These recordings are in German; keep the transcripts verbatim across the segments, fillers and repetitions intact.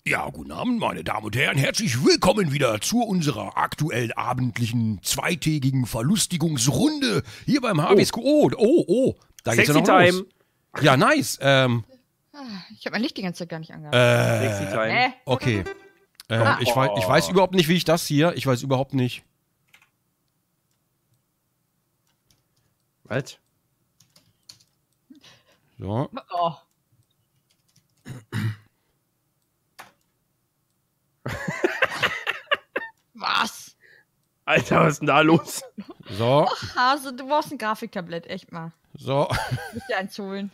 Ja, guten Abend, meine Damen und Herren. Herzlich willkommen wieder zu unserer aktuell abendlichen, zweitägigen Verlustigungsrunde hier beim H W S Q. Oh, oh, oh. Da geht's ja noch Time. los. Ja, nice. Ähm, Ich habe mein Licht die ganze Zeit gar nicht angehabt. äh, Sexy Time. Hä? okay. Äh, Ah. ich, weiß, ich weiß überhaupt nicht, wie ich das hier, ich weiß überhaupt nicht. Was? So. Oh. Was? Alter, was ist denn da los? So. Hase, du brauchst ein Grafiktablett, echt mal. So. Ich muss dir eins holen.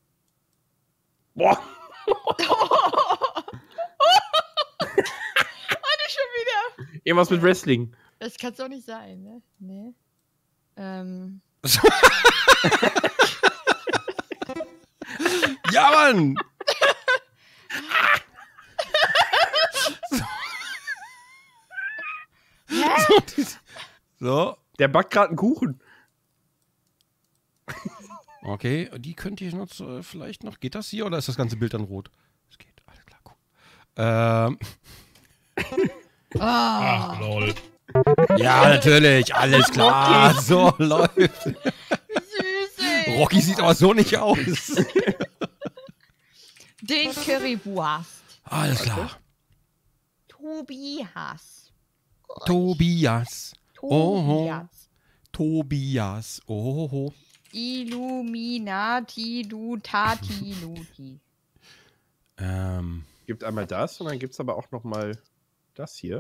Boah. Warte schon wieder. Irgendwas mit Wrestling. Das kann's doch nicht sein, ne? Nee. Ähm. Ja, Mann. Hä? So. Der backt gerade einen Kuchen. Okay, die könnte ich noch äh, vielleicht noch. Geht das hier oder ist das ganze Bild dann rot? Es geht, alles klar, cool. Ähm. Ah. Ach, lol. Ja, natürlich, alles klar. So läuft. Süß, ey. Rocky sieht aber so nicht aus. Den Currywurst. Alles klar. Tobias. Tobias. Oho. Tobias. Tobias. Oho. Illuminati, du Tati, Luti. Ähm. Gibt einmal das und dann gibt es aber auch noch mal das hier.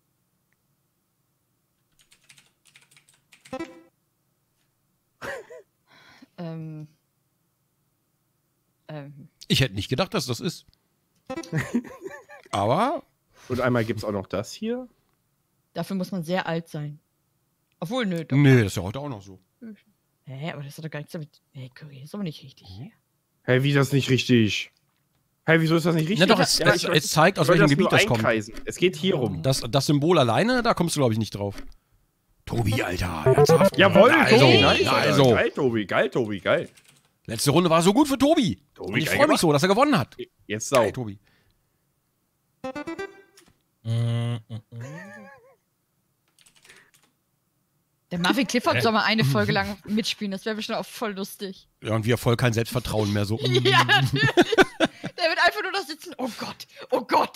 Ähm. Ähm. Ich hätte nicht gedacht, dass das ist. Aber. Und einmal gibt es auch noch das hier. Dafür muss man sehr alt sein. Obwohl, nö. Doch. Nee, das ist ja heute auch noch so. Hä, aber das hat doch gar nichts damit. Hey, Curry, das ist aber nicht richtig. Hey, wie das nicht richtig? Hey, wieso ist das nicht richtig? Na doch, es, Ja, es, ich- es zeigt, aus ich wollte welchem das nur Gebiet das kommt. einkreisen. Es geht hier rum. Das, das Symbol alleine, da kommst du, glaube ich, nicht drauf. Tobi, Alter, ernsthaft? Jawohl, also, Tobi, nice, na, Alter. also. Geil, Tobi, geil, Tobi, geil. Letzte Runde war so gut für Tobi. Tobi, Und ich geil freue mich gemacht. so, dass er gewonnen hat. Jetzt sau. Hey, Tobi. Mm, mm, mm. Der Marvin Clifford Hä? soll mal eine Folge lang mitspielen, das wäre bestimmt auch voll lustig. Ja, und wir voll kein Selbstvertrauen mehr so. Ja, natürlich. Der wird einfach nur da sitzen. Oh Gott, oh Gott.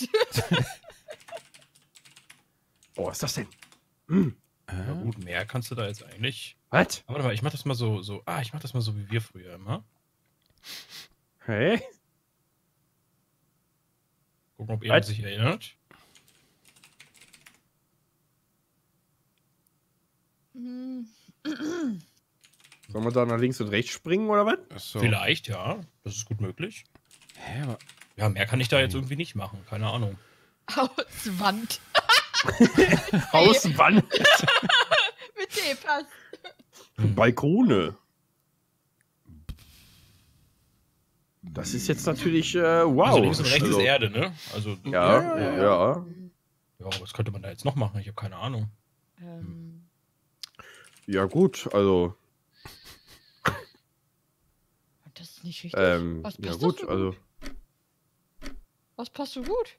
Oh, was ist das denn? Hm. Ja, gut, mehr kannst du da jetzt eigentlich. Was? Aber warte mal, ich mach das mal so, so. Ah, ich mach das mal so wie wir früher immer. Hey? Gucken, ob jemand Was? sich erinnert. Hm. Sollen wir da nach links und rechts springen oder was? So. Vielleicht, ja. Das ist gut möglich. Hä, aber Ja, mehr kann ich da jetzt irgendwie nicht machen. Keine Ahnung. Hauswand. Hauswand. Mit T passt. Balkone. Das ist jetzt natürlich, äh, wow. Also links und rechts Also, ist Erde, ne? Also, Ja, Ja, ja. ja. ja, was könnte man da jetzt noch machen? Ich habe keine Ahnung. Ähm, Ja, gut, also, das ist nicht richtig. ähm, Was ja passt gut, doch so also, Was passt so gut?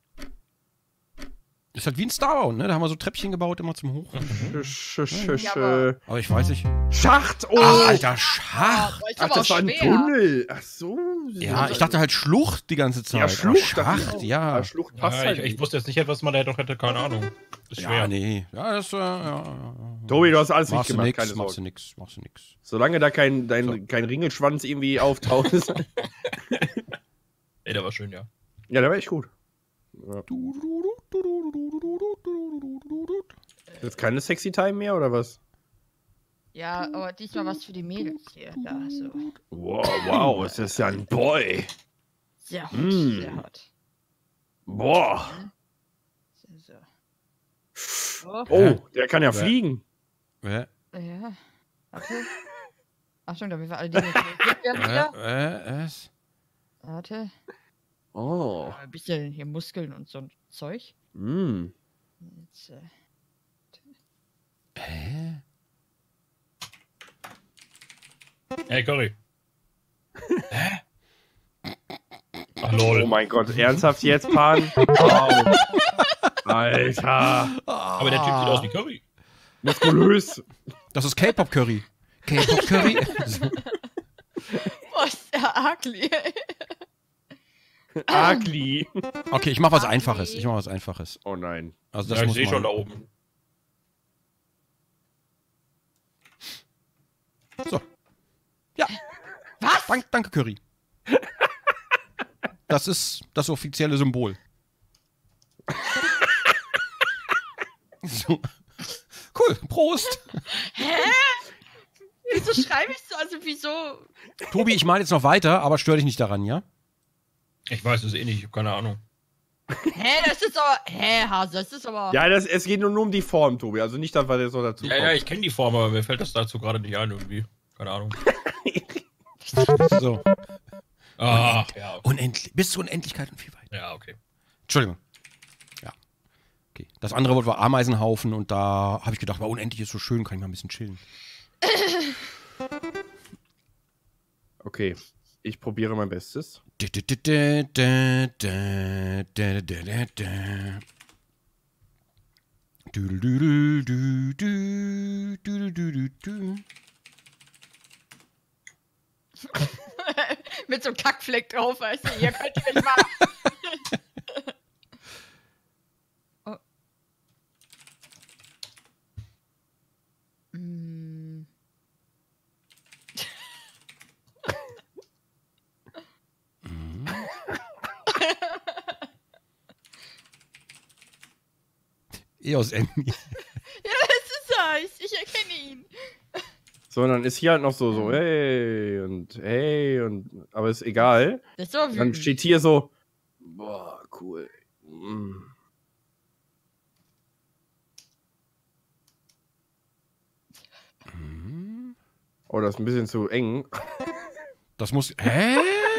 ist halt wie ein Starbound, ne? Da haben wir so Treppchen gebaut, immer zum Hoch. sch, sch, sch, sch, Ja, aber- Aber ich weiß nicht. Schacht! Oh! Ach, alter Schacht! boah, ist Ach, aber das auch war ein schwer. Tunnel. Ach so. Ja, ich dachte halt Schlucht die ganze Zeit. Ja, Aber Schlucht. dachte ich Schacht, auch. ja. Aber Schlucht passt Ja, halt ich, ich nicht. wusste jetzt nicht, was man da noch hätte. Keine Ahnung. Ist schwer. Ja, nee. Ja, das, äh, ja, ja, ja. Tobi, du hast alles Machst richtig du gemacht, nix, keine machst du Sorge. nix, machst du nix. Solange da kein, dein, So. kein Ringelschwanz irgendwie auftaucht. Ey, der war schön, ja. Ja, der war echt gut. Ja. Jetzt keine Sexy Time mehr, oder was? Ja, aber diesmal was für die Mädels hier. Da, so. Wow, wow, es ist ja ein Boy. Sehr hot, Mm. sehr hot. Boah. So, so. Oh, Oh, der kann ja Ja. fliegen. Äh, ja. Warte. Achtung, damit wir alle Dinge korrigiert werden äh, wieder. äh, es. Warte. Oh. Ein bisschen hier Muskeln und so ein Zeug. Mm. Jetzt, äh, Hä? Hey, Cory. Hä? Oh, Lol. Oh mein Gott, ernsthaft jetzt, Pan? Wow. Alter. Aber der Typ sieht aus wie Curry. Muskulös. Das ist K-Pop-Curry. K-Pop-Curry? Boah, ist der Agli, ey. Agli. Okay, ich mach was Einfaches. Ich mach was Einfaches. Oh nein. Also das Ja, ich muss sehe man- schon da oben. So. Ja. Was? Dank, danke, Curry. Das ist das offizielle Symbol. So. Cool, Prost. Hä? Wieso schreibe ich so? Also wieso? Tobi, ich male jetzt noch weiter, aber stör dich nicht daran, ja? Ich weiß es eh nicht, ich habe keine Ahnung. Hä, das ist aber. Hä, Hase, das ist aber. Ja, das, es geht nur, nur um die Form, Tobi. Also nicht, dass wir das so dazu Ja, ja, ich kenne die Form, aber mir fällt das dazu gerade nicht ein irgendwie. Keine Ahnung. So. Ah, ja, okay. Unendlich. Bis zur Unendlichkeit und viel weiter. Ja, okay. Entschuldigung. Ja. Okay. Das andere Wort war Ameisenhaufen und da habe ich gedacht, war unendlich ist so schön, kann ich mal ein bisschen chillen. Okay, ich probiere mein Bestes. Da, da, da, da, da, da, da, da, da. Du, du, du, du, du, du, du, du, du. Mit so einem Kackfleck drauf, weißt du, ihr könnt ihr nicht machen. Oh. Mm. Eos Emmy. Ja, das ist er. Ich, ich erkenne ihn. So, und dann ist hier halt noch so, so, hey und hey und, aber ist egal. Das ist so Dann wütend. steht hier so, boah, cool. Mm. Oh, das ist ein bisschen zu eng. Das muss. Hä?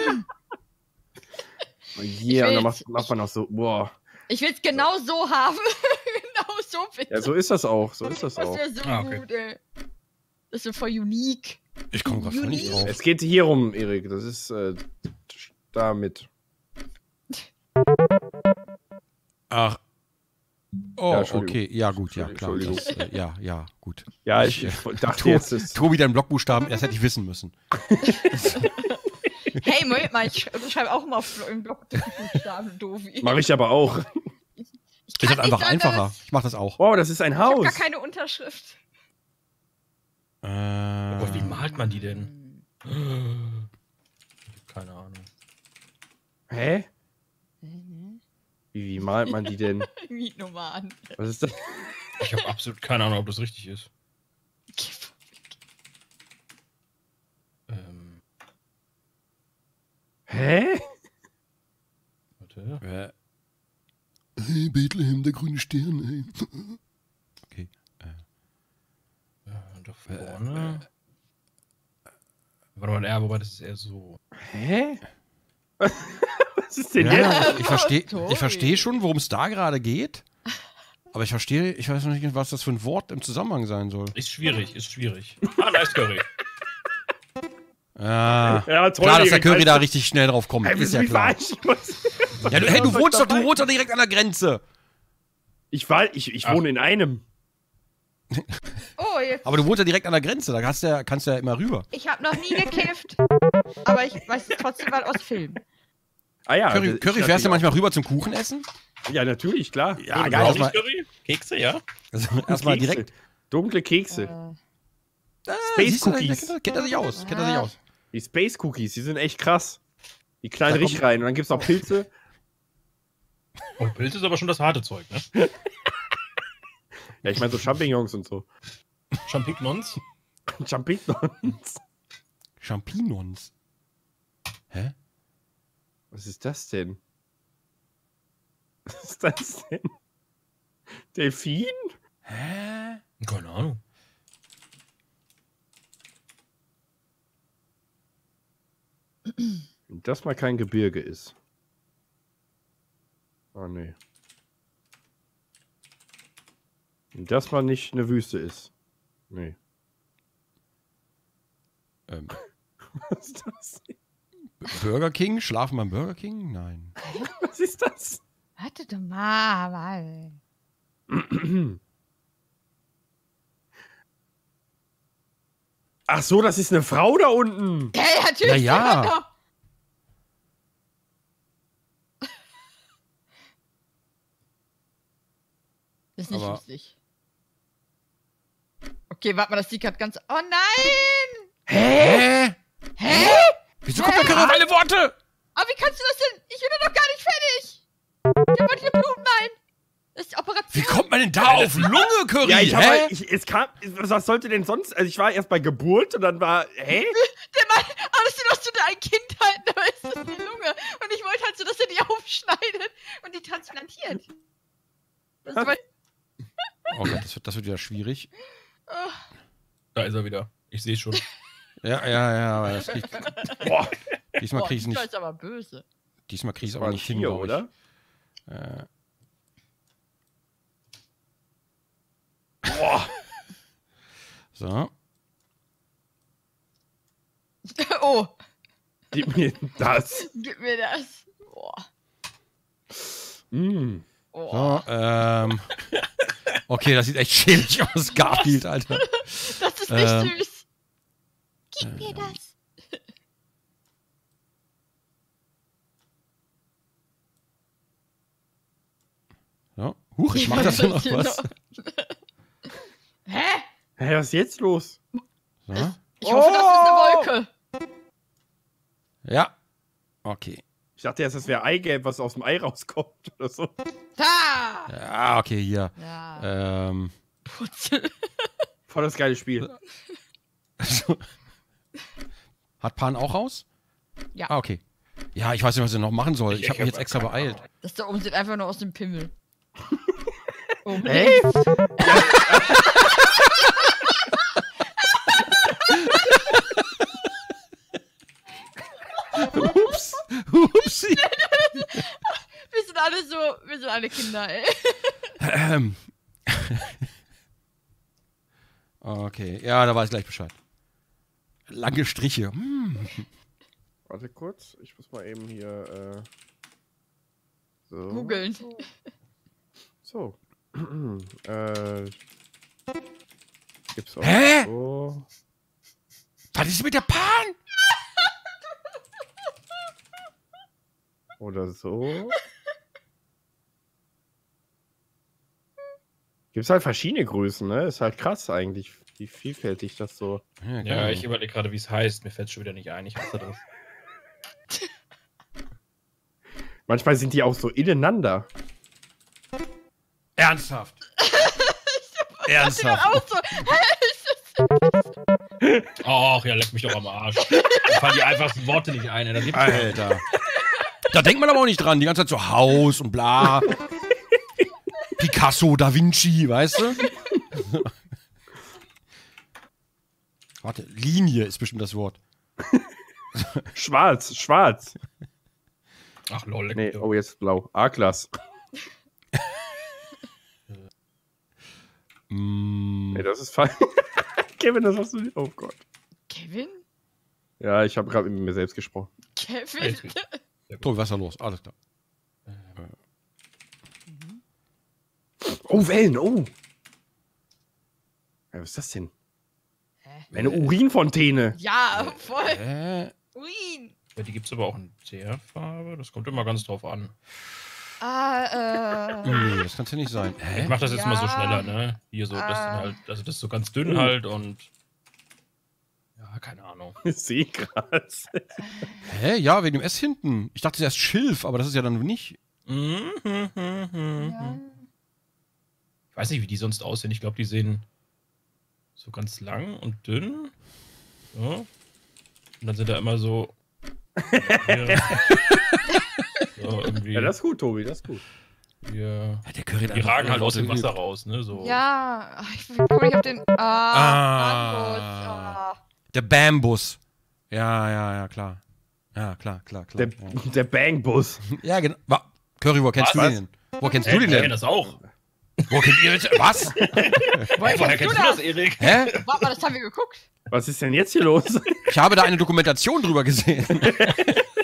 Oh yeah, und dann will's. macht, macht man auch so, boah. Ich will es genau so haben. Genau so bitte. Ja, so ist das auch, so ist das Das auch. wäre so Ah, okay. gut, ey. Das ist voll unique. Ich komme gerade voll nicht drauf. Es geht hier rum, Erik, das ist äh, damit. Ach. Oh, Ja, Entschuldigung. okay. Ja, gut, ja, klar. Entschuldigung. Das, äh, ja, ja, gut. Ja, ich, ich dachte jetzt, ist, Tobi, dein Blockbuchstaben, das hätte ich wissen müssen. Hey, Moment mal, ich schreibe schreib auch immer auf im Blog Buchstaben, Dovi. mache ich aber auch. Ich Ist kann halt einfach nichts einfacher. anderes. Ich mach das auch. Wow, das ist ein Ich habe Haus. gar keine Unterschrift. Äh, Oh Gott, wie malt man die denn? Keine Ahnung. Hä? Wie, wie malt man die denn? Mietnomaden. Was ist das? Ich habe absolut keine Ahnung, ob das richtig ist. Ähm, Hä? warte. Äh, hey, Bethlehem, der grüne Stern, ey. Okay. Ja, da vorne. Warte mal, ja, wobei das ist eher so. Hä? Was ist denn Ja, jetzt? ja, ich verstehe Tobi. ich versteh schon, worum es da gerade geht. Aber ich verstehe, ich weiß noch nicht, was das für ein Wort im Zusammenhang sein soll. Ist schwierig, ist schwierig. Ah, nice Curry. Ah, Ja, toll, klar, dass der Erik, Curry weißt da du- richtig schnell drauf kommt. Ey, Ist willst du ja mich klar. verarschen? Ja, du, hey, du Was wohnst doch, du dabei? wohnst doch direkt an der Grenze. Ich, war, ich, ich Ach. wohne in einem. Oh, jetzt. Aber du wohnst ja direkt an der Grenze, da kannst du ja, kannst du ja immer rüber. Ich habe noch nie gekifft. Aber ich weiß es trotzdem mal aus Film. Ah ja. Curry, das- Curry ich fährst du natürlich manchmal rüber zum Kuchen essen? auch. Ja, natürlich, klar. Ja, Oder geil. Brownies Erstmal, Curry? Kekse, ja? also, erstmal Kekse. direkt. Dunkle Kekse. Äh, Ah, Space siehst du, da Cookies. Kennt, kennt er sich aus, kennt er sich Ah. aus. Die Space Cookies, die sind echt krass. Die kleinen Da kommt- Riechreien. Und dann gibt's auch Pilze. Oh, Pilz ist aber schon das harte Zeug, ne? Ja, ich meine so Champignons und so. Champignons? Champignons. Champignons. Hä? Was ist das denn? Was ist das denn? Delfin? Hä? Keine Ahnung. Wenn das mal kein Gebirge ist. Oh nee. Wenn das mal nicht eine Wüste ist. Nee. Ähm, Was ist das denn? Burger King? Schlafen beim Burger King? Nein. Was ist das? Warte doch mal. mal. Ach so, das ist eine Frau da unten. Hey, natürlich. Na ja. der war doch- Das ist nicht Aber- lustig. Okay, warte mal, das sieht gerade ganz... Oh nein! Hä? Hä? Wieso kommt da keine alle Worte? Aber wie kannst du das denn? Ich bin doch noch gar nicht fertig. Der wollte hier Blut meinen. Das ist die Operation. Wie kommt man denn da auf Lunge, Curry? Ja, ich Hä? habe ich, es kam, was sollte denn sonst, also ich war erst bei Geburt und dann war, hä? Der Mann, aber das ist doch so ein Kind halten, aber ist das die Lunge. Und ich wollte halt so, dass er die aufschneidet und die transplantiert. Das war, Oh Gott, das wird, das wird wieder schwierig. oh, Da ist er wieder. Ich sehe schon. Ja, ja, ja, aber das krieg, Boah, diesmal boah, krieg ich die nicht, ist aber böse. diesmal krieg ich das aber war nicht hin, hier, glaub ich. oder? Äh, Boah, so. Oh, gib mir das. gib mir das. Boah. Mm. Oh. So, ähm. Okay, das sieht echt schäbig aus, Garfield, Alter. Das ist nicht Ähm, süß. Gib mir das. So. Huch, ich mach das hier noch hier was. Hä? Hä, was ist jetzt los? So. Ich hoffe, das ist eine Oh! Wolke. Ja. Okay. Ich dachte erst, das wäre Eigelb, was aus dem Ei rauskommt oder so. Da! Ja, okay, hier. Ja. Ähm. Putzel. Voll das geile Spiel. So. Hat Pan auch raus? Ja. Ah, okay. Ja, ich weiß nicht, was ich noch machen soll. Ich, Ich habe mich hab jetzt extra keine beeilt. Das da oben sieht einfach nur aus dem Pimmel. Oh, Hey? Ups. Upsi. Wir sind alle so, wir sind alle Kinder, ey. Ähm. Okay, ja, da weiß ich gleich Bescheid. Lange Striche. Hm. Warte kurz, ich muss mal eben hier, äh. So. Googeln. So. äh. Gibt's auch. Hä? So. Was ist mit der Pan? Oder so. Gibt's halt verschiedene Größen, ne? Ist halt krass eigentlich, wie vielfältig das so. Ja, Ja, geil. ich überlege gerade, wie es heißt. Mir fällt es schon wieder nicht ein. Ich hasse das. Manchmal sind die auch so ineinander. Ernsthaft. Ernsthaft. Auch so. Hä? Ist das Ach, ja, leck mich doch am Arsch. Da fallen die einfachsten Worte nicht ein. ey. Da gibt's Alter. Da denkt man aber auch nicht dran. Die ganze Zeit so Haus und bla. Picasso, Da Vinci, weißt du? Warte, Linie ist bestimmt das Wort. Schwarz, schwarz. Ach, lol, leck Nee, mich doch. oh, jetzt blau. A-Klass. Mm, Nee, das ist falsch. Kevin, das hast du nicht. Oh Gott. Kevin? Ja, ich habe gerade mit mir selbst gesprochen. Kevin? Alles gut. Tobi, was ist da los? Alles klar. Oh, Wellen, oh. Ja, was ist das denn? Hä? Eine Urinfontäne. Ja, voll. Äh, Urin. Ja, die gibt es aber auch in der Farbe. Das kommt immer ganz drauf an. Ah, äh. nee, das kann ja nicht sein. Ich Hä? mach das jetzt mal so Ja. schneller, ne? Hier so, das sind Ah. halt, also das ist so ganz dünn Oh. halt und. Ja, keine Ahnung. Seegras. Hä? Ja, wegen dem S hinten. Ich dachte erst Schilf, aber das ist ja dann nicht. Mhm. Ja. Ich weiß nicht, wie die sonst aussehen. Ich glaube, die sehen so ganz lang und dünn. So. Und dann sind da immer so. Hier, so irgendwie. Ja, das ist gut, Tobi, das ist gut. Hier, Ja, der Curry die ragen halt aus dem Wasser raus, ne? So. Ja, ach, ich komme nicht auf den. Ah, Ah. Bambus. Ah. Der Bambus. Ja, ja, ja, klar. Ja, klar, klar, klar. Der, ja. der Bangbus. Ja, genau. Wa- Curry, wo kennst Was? du den denn? Wo kennst Hey, du den ich kenn denn? das auch. Wo kennt ihr das? Was? Woher Woher kennst kennst du du das, das? Erik? Hä? Warte mal, das haben wir geguckt. Was ist denn jetzt hier los? Ich habe da eine Dokumentation drüber gesehen.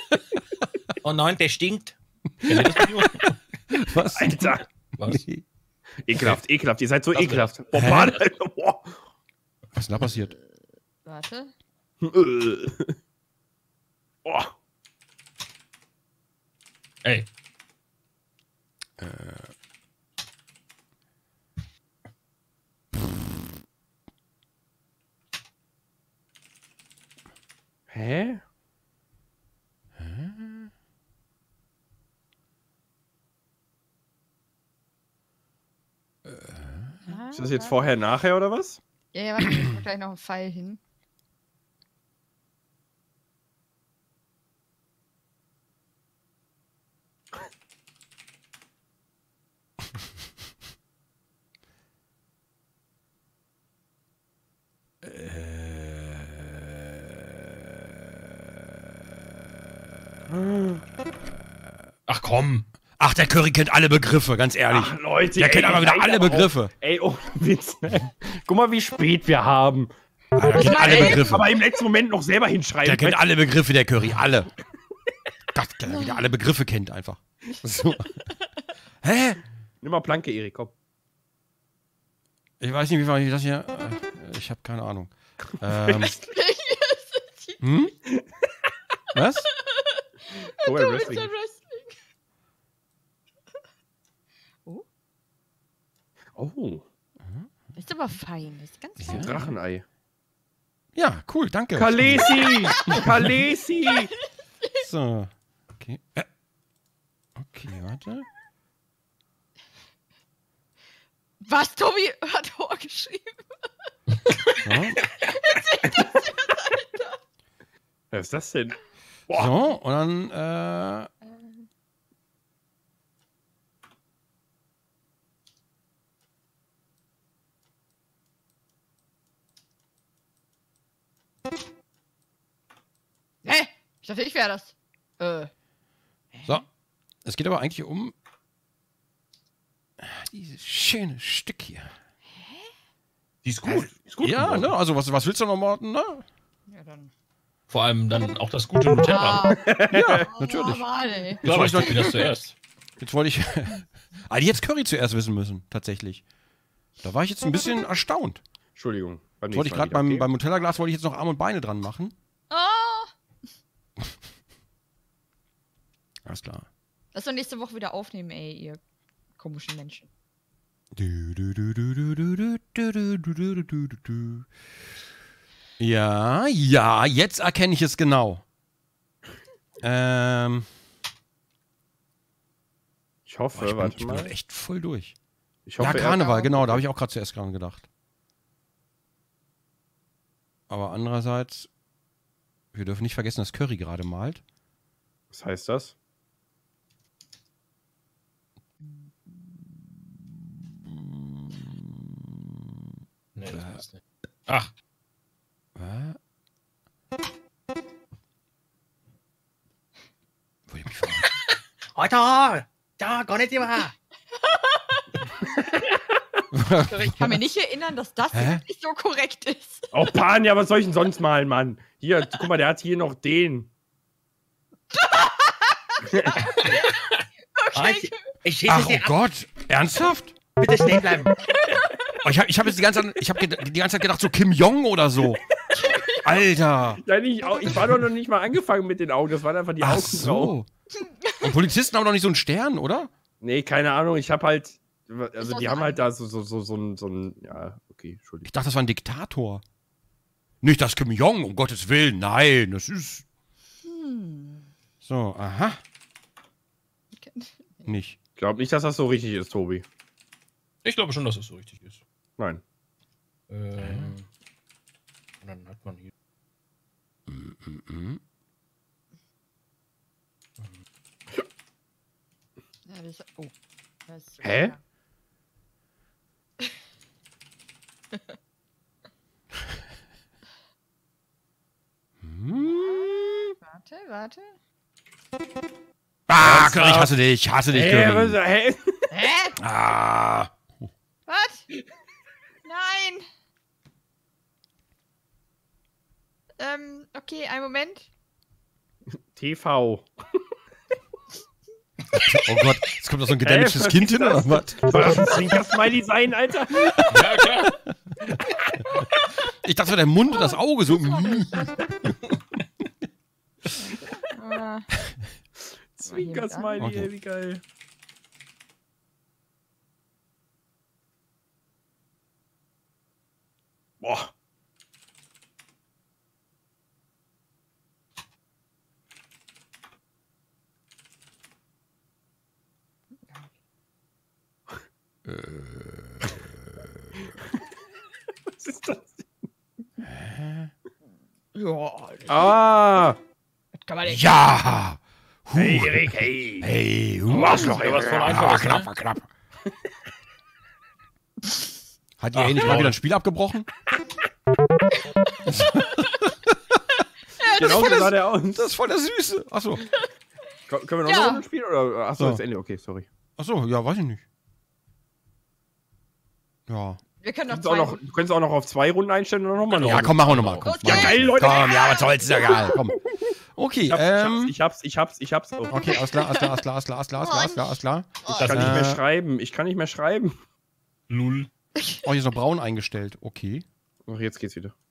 Oh nein, der stinkt. Kennt ihr das Video? Was? Alter. Was? Nee. Ekelhaft, ekelhaft. Ihr seid so Das ekelhaft. Boah, Hä? Mann, Alter, boah. Was ist denn da passiert? Warte. Äh. Boah. Ey. Hä? Ist das jetzt vorher, nachher oder was? Ja, ja, warte, ich mach gleich noch einen Pfeil hin. Ach komm. Ach, der Curry kennt alle Begriffe, ganz ehrlich. Ach, Leute, der kennt aber wieder reicht alle aber auch. Begriffe. Ey, oh, Witz. Guck mal, wie spät wir haben. Ah, der kennt alle Ey, Begriffe. Aber im letzten Moment noch selber hinschreiben. Der kennt alle Begriffe, der Curry, alle. Gott, der wieder alle Begriffe kennt einfach. So. Hä? Nimm mal Planke, Erik, komm. Ich weiß nicht, wie war ich das hier? Äh, Ich habe keine Ahnung. Ähm, Die hm? Was? Oh, Wrestling. Wrestling. Wrestling. Oh, Das ist aber fein. Das ist ganz Ja. fein. Drachenei. Ja, cool, danke. Kalesi! Kalesi! So. Okay. Äh. Okay, warte. Was, Tobi hat vorgeschrieben? So. Was ist das denn? Boah. So, und dann, äh. Hä? Ich dachte, ich wäre das. Äh. So. Es geht aber eigentlich um dieses schöne Stück hier. Die ist gut. Ist gut Ja, geworden. ne? Also, was, was willst du noch, Morten, ne? Ja, dann. Vor allem dann auch das gute Nutella. Ah, Ja, natürlich. oh, Mann, ey. Jetzt wollte ich noch, Wie das zuerst. jetzt wollte ich. Ah, die jetzt Curry zuerst wissen müssen, tatsächlich. Da war ich jetzt ein bisschen erstaunt. Entschuldigung. Beim Jetzt wollte ich gerade nächsten Mal beim, wieder, beim Nutella-Glas wollte ich jetzt noch Arm und Beine dran machen. Oh, Alles klar. lass doch nächste Woche wieder aufnehmen, ey, ihr komischen Menschen. Du, du, du, du, du, du, du, du, du, du, du, du, du, du. Ja, ja, jetzt erkenne ich es genau. Ähm. Ich Boah, hoffe, ich, bin, warte ich bin mal. echt voll durch. Ich Ja, hoffe, er- Karneval, genau, da habe ich auch gerade zuerst dran gedacht. Aber andererseits, wir dürfen nicht vergessen, dass Curry gerade malt. Was heißt das? Nee, das passt nicht. Ach, Was? Wollte ich mich verarschen? Alter! Da, gar nicht immer! Ich kann mir nicht erinnern, dass das Hä? wirklich so korrekt ist. Oh, Pan, ja, was soll ich denn sonst malen, Mann? Hier, guck mal, der hat hier noch den. Okay. Ich schieße Ach, oh Gott, ernsthaft? bitte stehen bleiben. Oh, ich habe ich hab jetzt die ganze, Zeit- ich hab ged- die ganze Zeit gedacht, so Kim Jong oder so. Alter. Nein, ich, ich war doch noch nicht mal angefangen mit den Augen. Das waren einfach die Ach Augenbrauen. so. Und Polizisten haben doch nicht so einen Stern, oder? Nee, keine Ahnung. Ich hab halt. Also, Ist die das haben ein- halt da so, so, so, so, ein, so ein. Ja, okay, Entschuldigung. Ich dachte, das war ein Diktator. Nicht das Kim Jong, um Gottes Willen. Nein, das ist. Hm. So, aha. Nicht. Ich glaube nicht, dass das so richtig ist, Tobi. Ich glaube schon, dass es so richtig ist. Nein. Ähm, und dann hat man hier. Mhm. Ja, das, oh. Das ist Hä? ja. Hm. Warte, warte. Ah, Was Curry, ich war- hasse dich, ich hasse dich, Hä, was, Curry. hä? Hä? Ah. Was? Nein. Ähm, okay, einen Moment. T V. Oh Gott, jetzt kommt da so ein gedämmtes Hä, Kind hin, oder was? Soll das ein Zwinker-Smiley sein, Alter? Ja, klar. Ich dachte, der Mund und das Auge so. Ah, Zwinker-Smiley, Okay. ey, wie geil. Boah. Was ist das? ja, Ah! das kann man nicht. Ja! Huh. Hey, Erik, hey! Hey, Du machst doch was voll Ah, Einfaches, knapp, ne? knapp. Hat ihr endlich mal wieder ein Spiel abgebrochen? Genau voll so sah das- der aus. Das ist voll der Süße. Achso. Ko- Können wir noch Ja. eine Runde spielen? Oder? Achso, So. das Ende. Okay, sorry. Achso, ja, weiß ich nicht. Ja. Wir können Du noch kannst, auch zwei. noch, du kannst auch noch auf zwei Runden einstellen oder nochmal Ja, komm, machen wir nochmal. Komm, Ja, machen wir. geil, Leute. Komm, ja, was soll's, ist ja egal. Komm. Okay, Ich hab's, ähm. ich hab's, ich hab's, ich hab's. Ich hab's. Oh. Okay, alles klar, alles klar, alles klar, alles klar, alles klar, alles klar, alles klar. Ich kann nicht Äh. mehr schreiben. Ich kann nicht mehr schreiben. Null. Oh, hier ist noch braun eingestellt. Okay. Ach, jetzt geht's wieder.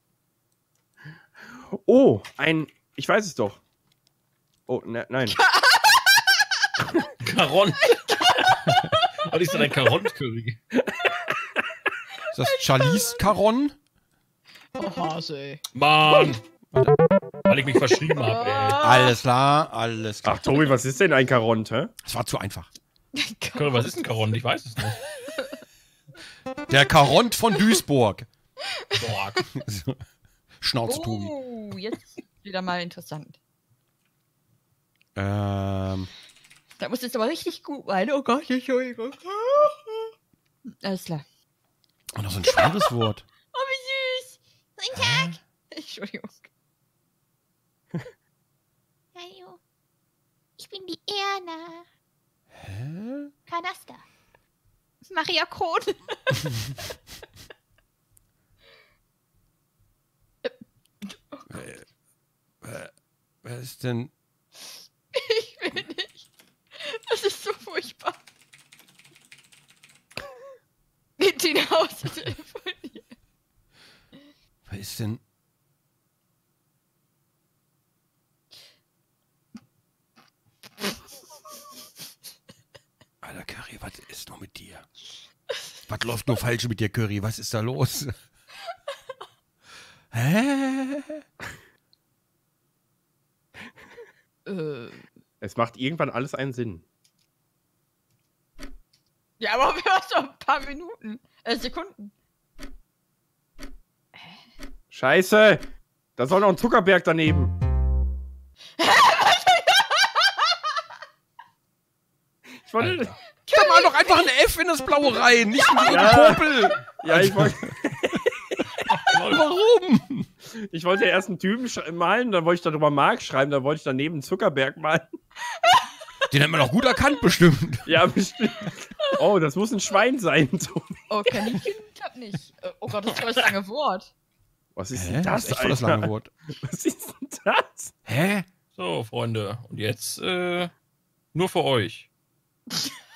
Oh, ein. Ich weiß es doch. Oh, ne, nein. Caron. Was ist denn ein Caron-Curry? Ist das Charlize Caron? Oh, Hase, ey. Mann. Weil ich mich verschrieben habe, ey. Alles klar, alles klar. Ach, Tobi, was ist denn ein Karont, hä? Das war zu einfach. Curry, was ist ein Caron? Ich weiß es nicht. Der Caront von Duisburg. Boah. So. Schnauze, Tobi. Oh, jetzt wieder mal interessant. Ähm. Da muss jetzt aber richtig gut sein. Oh Gott, Entschuldigung. Alles klar. Und noch so ein schweres Wort. Oh, wie süß. Guten Tag. Entschuldigung. Hallo. Ich bin die Erna. Hä? Kanaster. Maria Kron. Wer ist denn. Ich will nicht. Das ist so furchtbar. Geht die nach Hause telefonieren. Wer ist denn. Alter, Curry, was ist noch mit dir? Was läuft nur falsch mit dir, Curry? Was ist da los? Hä? Äh, Es macht irgendwann alles einen Sinn. ja, aber wir haben doch ein paar Minuten. Äh, Sekunden. Scheiße! Da soll noch ein Zuckerberg daneben. Ich wollte. Alter. Da mal doch einfach ein F in das Blaue rein, nicht in die Ja. Popel. Ja, ich wollte. Warum? Ich wollte ja erst einen Typen sch- malen, dann wollte ich darüber Mark schreiben, dann wollte ich daneben einen Zuckerberg malen. Den hat man doch gut erkannt, bestimmt. Ja, bestimmt. Oh, das muss ein Schwein sein. Tobi. Oh, Kaninchen klappt nicht. Äh, Oh Gott, das ist voll das lange Wort. Was ist Hä? denn Das das, ist echt voll das Alter? lange Wort. Was ist denn das? Hä? So, Freunde. Und jetzt äh, nur für euch. Du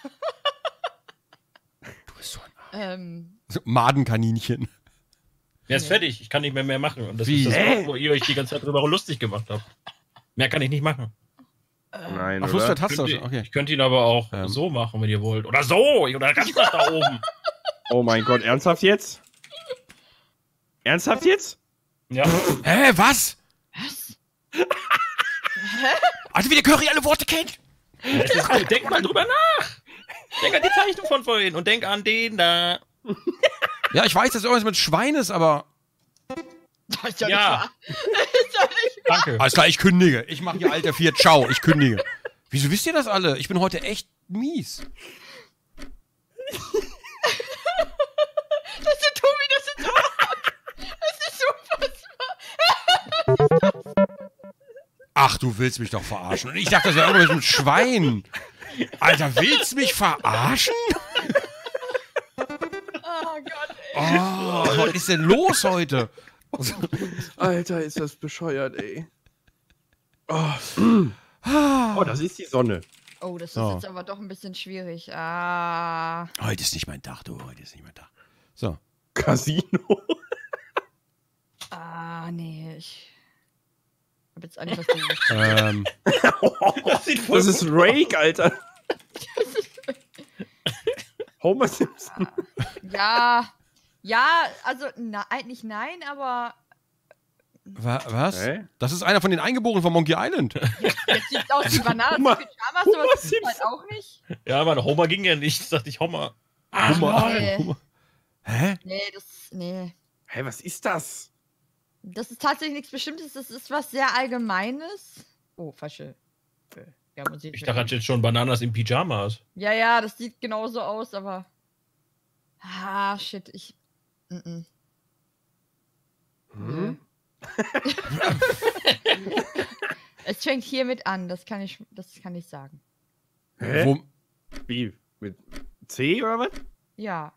bist so ein Ähm, so, Madenkaninchen. Er ist Nee. fertig. Ich kann nicht mehr mehr machen. Und das Wie? ist das Hä? Wort, wo ihr euch die ganze Zeit drüber lustig gemacht habt. Mehr kann ich nicht machen. äh, Nein, Ach, oder? Fußball hast du Könnt schon. ihr, Okay. Ich könnte ihn aber auch Ähm. so machen, wenn ihr wollt. Oder so. Oder ganz nach da oben. Oh mein Gott, ernsthaft jetzt? Ernsthaft jetzt? Ja. Hä, was? was? Also wie der Curry alle Worte kennt. Es ist gut. Denk mal drüber nach. Denk an die Zeichnung von vorhin und denk an den da. Ja, ich weiß, dass irgendwas mit Schwein ist, aber... Das ist ja, Ja. nicht wahr. Das ist doch nicht Danke. Alles klar, ich kündige. Ich mache hier Alter vier. Ciao, ich kündige. Wieso wisst ihr das alle? Ich bin heute echt mies. Das ist Tobi, das ist so. Das ist so unfassbar. Ach, du willst mich doch verarschen. Und ich dachte, das wäre irgendwas mit Schwein. Alter, willst du mich verarschen? Oh Gott, ey. Oh, was ist denn los heute? Alter, ist das bescheuert, ey. Oh, oh das ist die Sonne. Oh, das So. ist jetzt aber doch ein bisschen schwierig. Ah. Heute ist nicht mein Tag, du. Heute ist nicht mein Tag. So. Casino. Ah, nee. Ich hab jetzt eigentlich was Dummes. ähm, Das sieht voll Das ist gut Rake, Alter. Homer Simpson. Ja. Ja, also na, eigentlich nein, aber wa was? Hä? Das ist einer von den Eingeborenen von Monkey Island. jetzt sieht's aus wie Bananen. Homer- Pyjamas, Homer sowas gibt's halt Simpson. auch nicht. Ja, aber Homer ging ja nicht. Das dachte ich, Homer. Ach, nee. Mann. Hä? Nee, das. Nee. Hä, was ist das? Das ist tatsächlich nichts Bestimmtes, das ist was sehr Allgemeines. Oh, falsche. äh, Ja, man sieht Ich dachte jetzt schon Bananas in Pyjamas. Ja, ja, das sieht genauso aus, aber. Ah, shit, ich. Mm -mm. Hm? Es fängt hiermit an, das kann ich, das kann ich sagen. Hä? Wo, Wie? Mit C oder was? Ja.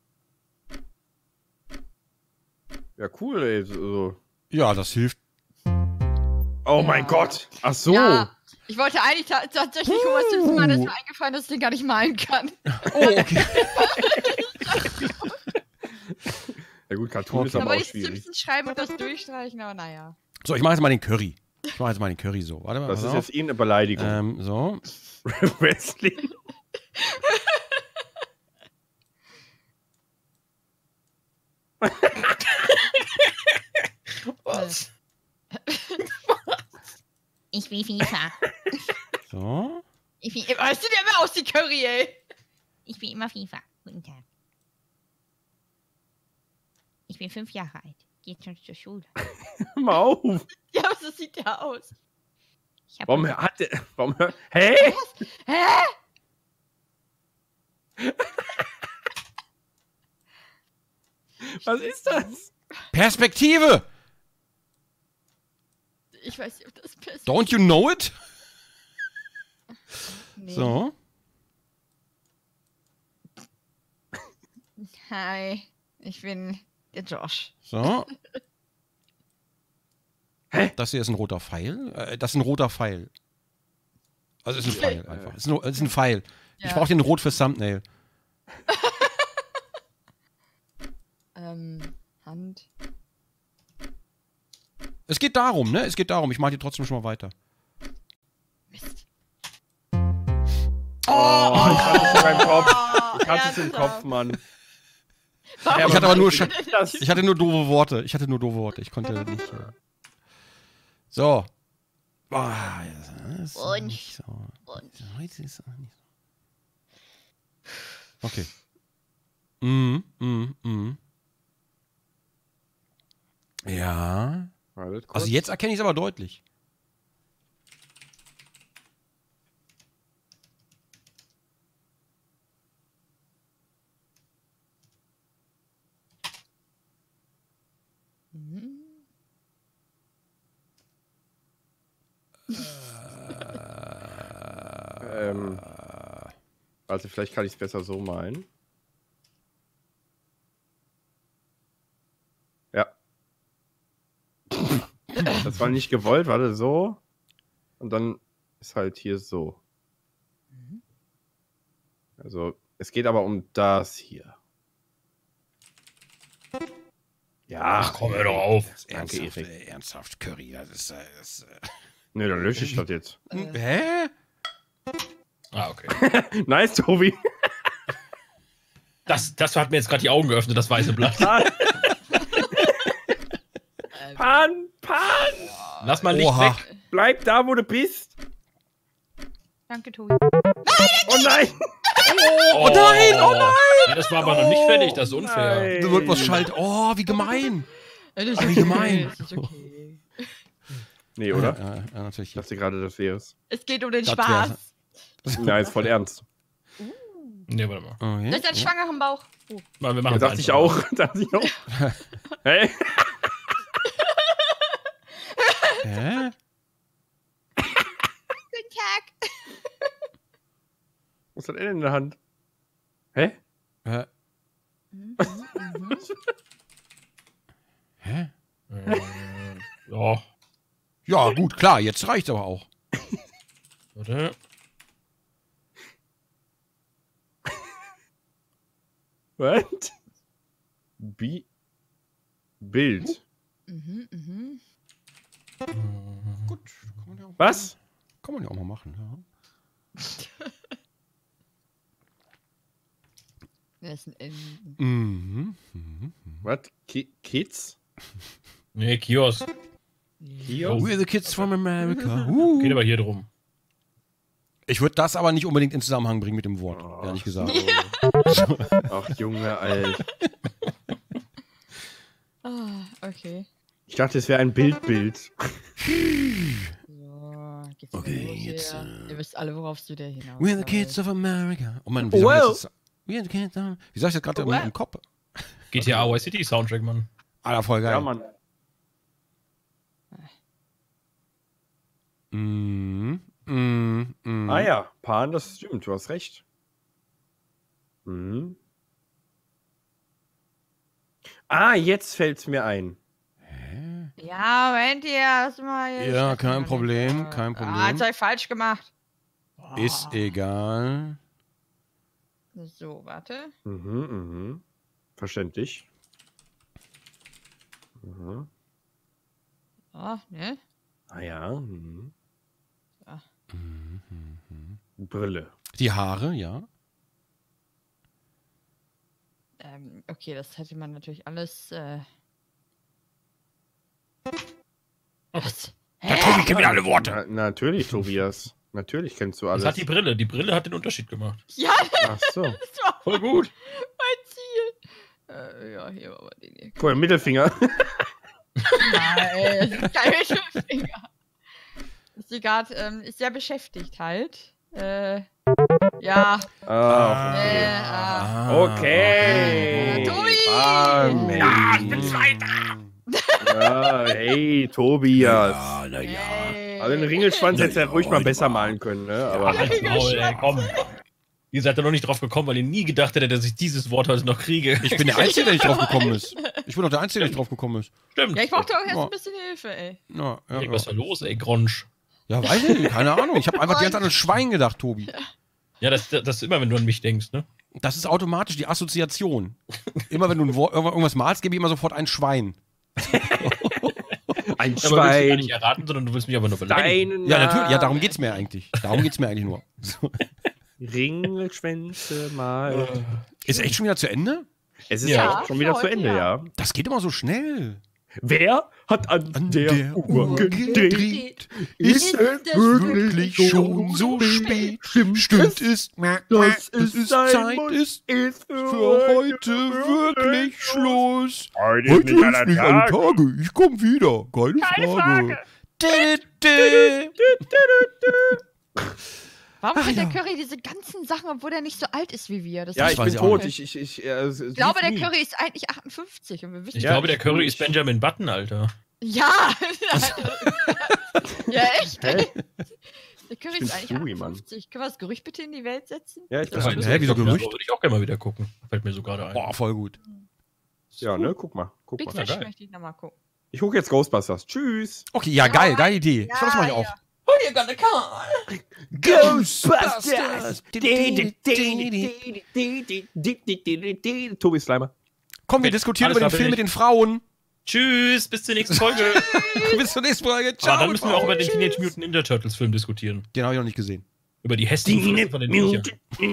Ja, cool, ey. So- So. ja, das hilft. Oh Ja. mein Gott. Ach so. Ja. Ich wollte eigentlich ta tatsächlich Homer Simpson malen, ist Uh. mir eingefallen, dass ich den gar nicht malen kann. Oh, okay. Ja gut, Cartoon ist Okay. aber Aber auch die schwierig. Simpsons schreiben und das durchstreichen, aber naja. So, ich mache jetzt mal den Curry. Ich mache jetzt mal den Curry so. Warte mal. Das pass ist auf. jetzt irgendeine Beleidigung. Ähm, so. Wrestling. Was? Ich will FIFA. So. Ich will, Weißt du dir immer aus die Curry, ey? ich will immer FIFA. Guten Tag. Ich bin fünf Jahre alt. Geht schon zur Schule. Hör mal auf. Ja, aber so sieht der aus. Ich hab Warum hat der. Warum. Hä? Hä? Was ist das? Perspektive! Ich weiß nicht, ob das besser Don't you know it? Nee. So. Hi, ich bin der Josh. So. Hä? Das hier ist ein roter Pfeil. Äh, das ist ein roter Pfeil. Also ist ein Pfeil einfach. Ist ein, ist ein Pfeil. Ich Ja. brauche den rot fürs Thumbnail. Ähm, Hand. Es geht darum, ne? Es geht darum. Ich mache die trotzdem schon mal weiter. Mist. Oh, ich hatte es in meinem Kopf. Ich hatte es im ernsthaft? Kopf, Mann. Warum Ich hatte aber nur machst du Scha- denn Das, Ich hatte nur doofe Worte. Ich hatte nur doofe Worte. Ich konnte nicht. Äh so. Boah, das ist Und- nicht so. Und Heute ist auch nicht so. Okay. Mhm, mhm, mhm. Ja. Wartet kurz. Also jetzt erkenne ich es aber deutlich. Mhm. Ähm, also vielleicht kann ich es besser so malen. Ja. Das war nicht gewollt, warte, so. Und dann ist halt hier so. Also, es geht aber um das hier. Ja, Ach, komm, hör doch auf. Danke, Ernsthaft, Erik. ey, ernsthaft, Curry. Das ist. äh, Das, äh, Ne, dann lösche ich das jetzt. hm, hä? Ah, okay. Nice, Tobi. Das, das hat mir jetzt gerade die Augen geöffnet, das weiße Blatt. Pan, Pan, Pan. Lass mal Licht Oha. weg. Bleib da, wo du bist. Danke, Tobi. Oh nein. Oh nein, oh nein! Ja, das war aber noch nicht fertig, das ist unfair. Nein. Da wird was schalt. Oh, wie gemein. Das ist Ach, wie gemein. Das ist okay. Nee, oder? Ja, ja, ja, natürlich. Ich dachte gerade, das wäre es. Es geht um den Das Spaß. Nein, ist voll ernst. Nee, warte mal. Okay. Das ist ein schwangeren Bauch. Oh. Mal, wir Da machen dachte ich auch. Dachte ich auch. Hey. Hä? Guten Tag. Was hat er denn in der Hand? Hä? Hä? Mhm. Hä? Äh, ja, Ja, gut, klar, jetzt reicht's aber auch. warte. What? Bi Bild. Mhm, mhm. Gut. Kann man ja auch Was? Kann man ja auch mal machen, ja. Das ist ein N. Mhm. Mhm. Was? Ki Kids? Nee, Kiosk. Hier? We're the kids from America. Uh. Geht aber hier drum. Ich würde das aber nicht unbedingt in Zusammenhang bringen mit dem Wort, ehrlich gesagt. Ach, Junge, Alter. Ah, okay. Ich dachte, es wäre ein Bildbild. So, geht's Okay, los jetzt, hier. äh, Ihr wisst alle, worauf du der hinaus We're the kids of America. Oh Mann, wie Wow. soll ich das We're the kids of Wie soll ich das gerade im, im Kopf? G T A Vice City Soundtrack, Mann. Alter, voll geil. Ja, Mann. Mm, mm, mm. Ah ja, Pan, das stimmt, du hast recht. Mhm. Ah, jetzt fällt's mir ein. Ja, Moment, ihr erstmal. hier- Ja, ich kein weiß noch Problem, nicht. kein Ah, Problem. hat's euch falsch gemacht. Ist egal. So, warte. Mhm, mhm. Verständlich. Mhm. Oh, ne? Ah ja. Mhm. Mhm, mhm. Brille. Die Haare, ja. Ähm, okay, das hätte man natürlich alles. Äh... Was? Da Tobi kennt wieder alle Worte. Na, natürlich, Tobias. Natürlich kennst du alles. Das hat die Brille. Die Brille hat den Unterschied gemacht. Ja, Ach so. das war Voll gut. mein Ziel. Äh, ja, hier war den hier. Vorher Mittelfinger. Nein, kein Mittelfinger. Sie gerade ähm, ist sehr beschäftigt halt. Äh, ja. Ah, Äh, okay. ah. Okay. Tobi! Ah, Mensch. Ja, ich bin Zweiter. Ja, hey, Tobias. Ja, na ja. Ey. Also den Ringelschwanz Ja, hättest du ja ja, ruhig mal heute besser mal. malen können, ne? Aber Halt's Maul, ey, komm. Ihr seid da noch nicht drauf gekommen, weil ihr nie gedacht hättet, dass ich dieses Wort heute noch kriege. Ich bin der Einzige, der nicht drauf gekommen ist. Ich bin doch der Einzige, der nicht drauf gekommen ist. Stimmt. Ja, ich brauchte auch erst Ja. ein bisschen Hilfe, ey. Na, ja, Ey, was ist ja. da los, ey, Gronsch? ja, weiß ich nicht, keine Ahnung. Ich habe einfach die ganze Zeit an ein Schwein gedacht, Tobi. Ja, das, das ist immer, wenn du an mich denkst, ne? Das ist automatisch die Assoziation. Immer wenn du ein Wort, irgendwas malst, gebe ich immer sofort ein Schwein. ein Aber willst du gar Schwein. nicht erraten, sondern du willst mich aber nur beleidigen. Deinen Ja, natürlich. Ja, Namen. darum geht's mir eigentlich. Darum geht's mir eigentlich nur. So. Ringelschwänze mal. Ist echt schon wieder zu Ende? Es ist Ja, echt schon wieder für zu heute, Ende, ja. ja. Das geht immer so schnell. Wer hat an, An der, der Uhr Uhr gedreht? gedreht. Ist es wirklich schon so spät? Stimmt es, Das es ist sein Zeit, muss, ist ist für heute wirklich Schluss. Heute Heute ist nicht alle Tage. Ich komm wieder. Keine, Frage. Dä, dä. Warum Ach hat der ja. Curry diese ganzen Sachen, obwohl er nicht so alt ist wie wir? Das Ja, ist ich weiß bin ich auch tot. nicht. Ich, ich, ich, äh, Ich glaube, der Curry ist eigentlich achtundfünfzig und wir wissen Ich Ja, glaube, der ich- Curry ich- ist Benjamin Button, Alter. Ja! ja, echt? Hä? Der Curry bin ist eigentlich Stewie, Mann. achtundfünfzig. Können wir das Gerücht bitte in die Welt setzen? Ja, ich Das bin ist- Hä, wieso Gerücht? Würde ich auch gerne mal wieder gucken. Fällt mir so gerade ein. Boah, voll gut. Ja, ne? Guck mal. Guck Big mal. Fish geil. möchte ich nochmal gucken. Ich gucke jetzt Ghostbusters. Tschüss. Okay, ja, geil, geile Idee. Ich das mache ich auch. Ghostbusters. Tobi Slimer. Komm, wir diskutieren Alles über den klar, Film bin mit den Frauen. Tschüss, bis zur nächsten Folge. Bis zur nächsten Folge. Ciao. Aber dann müssen wir auch über den Tschüss. Teenage Mutant Ninja Turtles Film diskutieren. Den habe ich noch nicht gesehen. Über die hässlichen Fresse von den Viechern.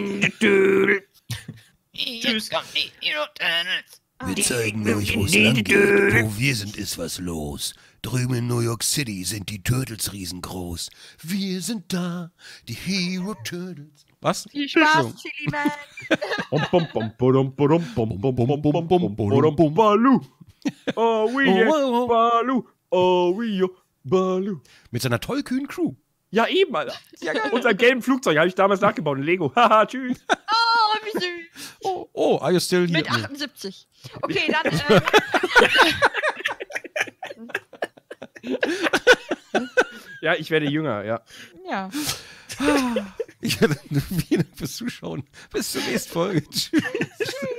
Tschüss. Kommt die Turtles. Wir zeigen euch, wo es lang geht. Wo wir sind, ist was los. Drüben in New York City sind die Turtles riesengroß. Wir sind da, die Hero Turtles. Was? Viel Spaß, Chili Man. Balu. Oh, we, Oh, oh, oh. Balu. Oh, we, Balu. Mit seiner tollkühnen Crew. Ja, eben, Alter. Unser gelben Flugzeug habe ich damals nachgebaut in Lego. Haha, tschüss. Oh, wie süß. Oh, oh, are you still here? Mit achtundsiebzig. Okay, dann. Äh, Ja, ich werde jünger, ja. ja. Ich werde vielen Dank fürs Zuschauen. Bis zur nächsten Folge. Tschüss.